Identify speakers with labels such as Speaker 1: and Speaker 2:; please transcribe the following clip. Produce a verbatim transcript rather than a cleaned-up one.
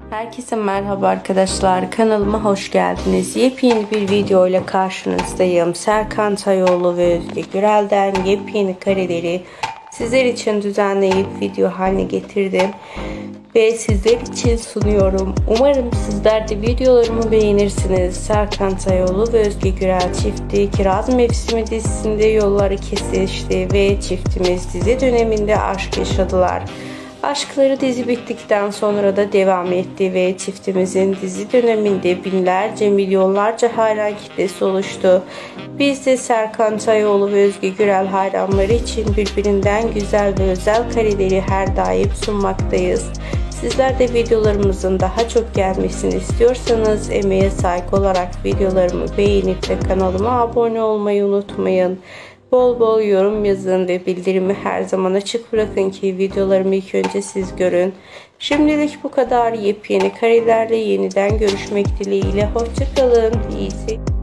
Speaker 1: Herkese merhaba arkadaşlar, kanalıma hoş geldiniz. Yepyeni bir video ile karşınızdayım. Serkan Tayoğlu ve Özge Gürel'den yepyeni kareleri sizler için düzenleyip video haline getirdim ve sizler için sunuyorum. Umarım sizler de videolarımı beğenirsiniz. Serkan Tayoğlu ve Özge Gürel çifti Kiraz Mevsimi dizisinde yolları kesişti ve çiftimiz dizi döneminde aşk yaşadılar. Aşkları dizi bittikten sonra da devam etti ve çiftimizin dizi döneminde binlerce milyonlarca hayran kitlesi oluştu. Biz de Serkan Tayoğlu ve Özge Gürel hayranları için birbirinden güzel ve özel kareleri her daim sunmaktayız. Sizler de videolarımızın daha çok gelmesini istiyorsanız emeğe saygı olarak videolarımı beğenip ve kanalıma abone olmayı unutmayın. Bol bol yorum yazın ve bildirimi her zaman açık bırakın ki videolarımı ilk önce siz görün. Şimdilik bu kadar. Yepyeni karelerle yeniden görüşmek dileğiyle. Hoşça kalın. İyi seyirler.